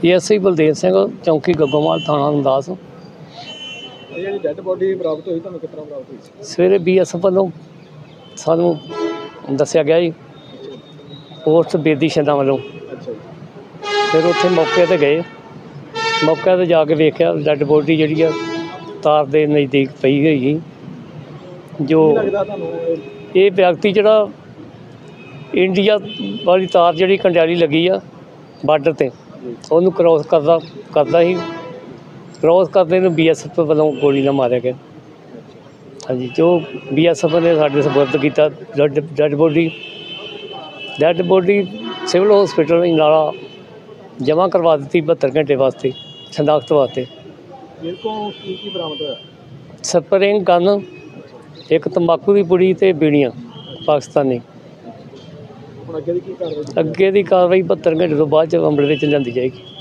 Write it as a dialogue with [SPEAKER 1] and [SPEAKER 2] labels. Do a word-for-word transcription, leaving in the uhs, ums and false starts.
[SPEAKER 1] S I Baldev Singh चौंकी गग्गोमाल थाना अंदाज।
[SPEAKER 2] डेड बॉडी बरामद हुई किस तरह बरामद हुई?
[SPEAKER 1] सवेरे बी एस एफ वालों सानू दस्सिया गया जी पोस्ट बेदी शिंदा वालों। फिर उत्थे मौके ते गए, मौके ते जाके वेख्या डेड बॉडी जिहड़ी आ तार दे नज़दीक पई हुई जी। जो ये व्यक्ति जिहड़ा इंडिया वाली तार जिहड़ी कंडियाली लगी आ बार्डर ते ਉਹਨੂੰ क्रॉस करदा करदा ही क्रॉस करदे ਨੂੰ बी एस एफ ਵੱਲੋਂ गोली ਨਾਲ मारिया गया। हाँ जी, जो बी एस एफ ने साडे सपुर्द किया dead dead body dead body civil hospital नाला जमा करवा दी बहत्तर घंटे वास्ते शनाख्त वास्ते। स्प्रिंग गन, एक तंबाकू की पुड़ी ते बीड़ियाँ पाकिस्तानी। अगे की कार्रवाई बहत्तर घंटे तो बाद अमृत च लियांदी जाएगी।